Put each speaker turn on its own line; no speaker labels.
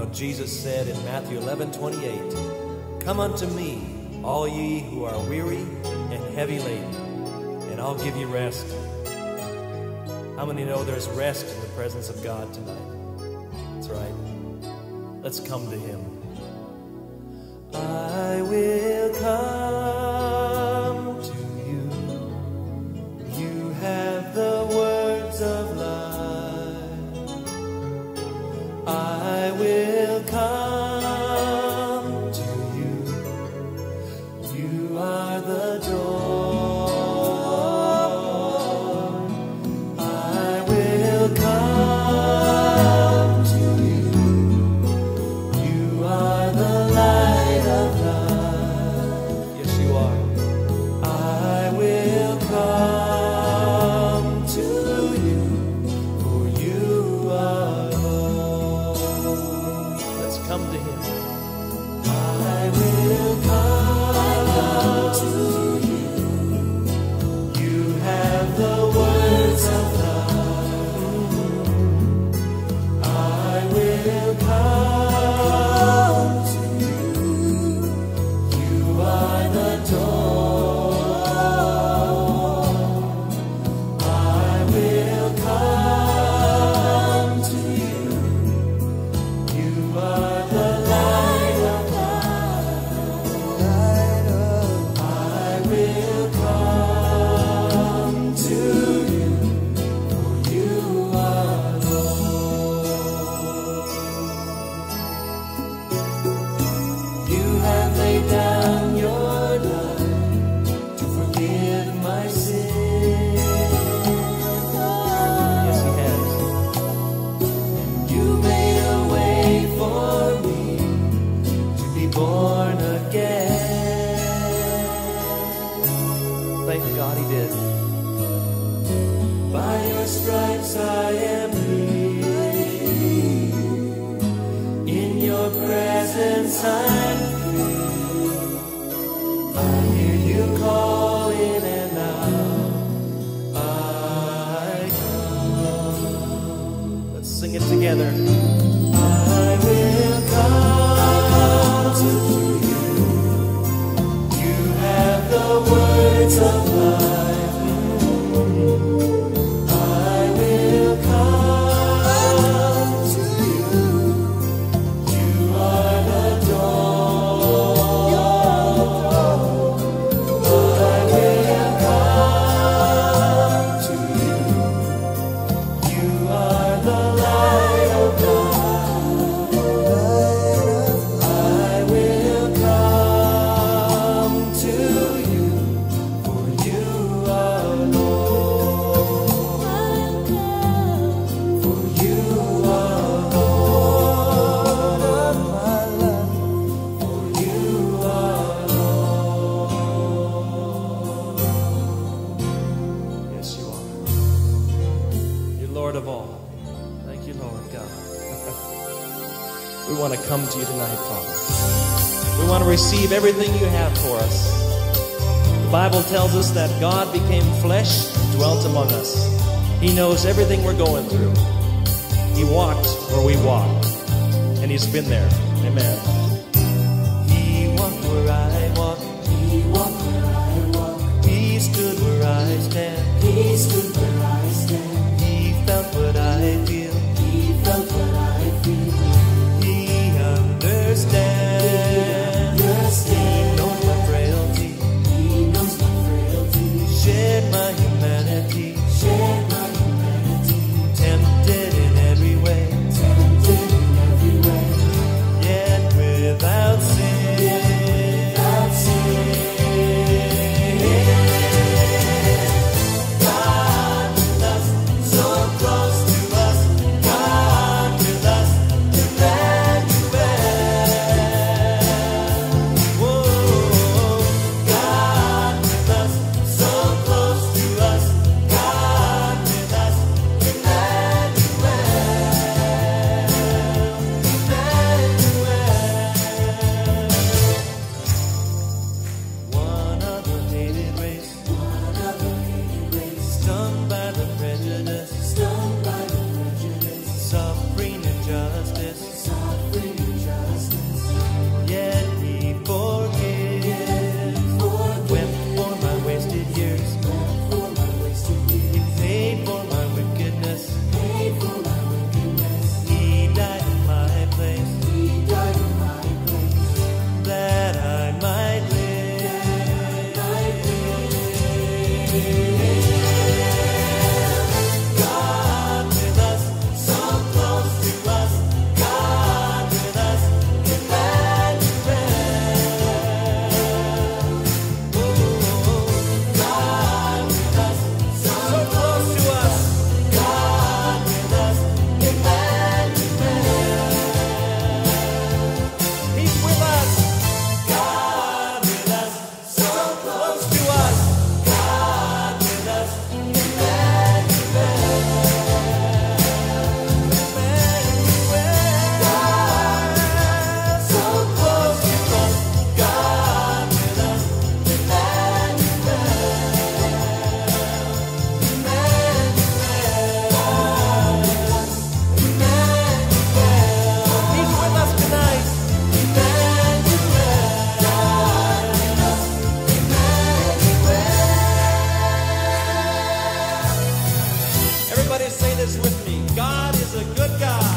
when Jesus said in Matthew 11:28, "Come unto me, all ye who are weary and heavy laden, and I'll give you rest." How many know there's rest in the presence of God tonight? That's right. Let's come to Him. I will come to you. You have the words of life. I will come to you. You are the door. I will come to you. You are the light of life. Yes, you are. I will come to you, for you are Lord. Let's come to Him. I will come to you. You have the words of life. I will come to you. You are the door. I will come to you. You are the light of life. I will come to you, for you are Lord. You have laid down your life to forgive my sin. Yes, He has. You made a way for me to be born again. Thank God He did. By your stripes I am healed. In your presence I'm free. I hear you calling and now I come. Let's sing it together. I will come to you. You have the words of life. I will come to you. You are the door. I will come to you. You are the light of life. I will come to you, for you are Lord. For you are Lord of my life. For you are Lord. Yes, you are. You're Lord of all. Thank you, Lord God. We want to come to you tonight, Father. We want to receive everything you have for us. The Bible tells us that God became flesh and dwelt among us. He knows everything we're going through. He walked where we walk, and He's been there. Amen. He walked where I walk. He walked where I walk. He stood where I stand. He stood where I stand. He felt what I feel. He felt what I feel. He understands. He knows my frailty. He knows my frailty. Shared my humanity. Shared my humanity. Tempted in every way. Tempted in every way. Yet with this with me. God is a good God.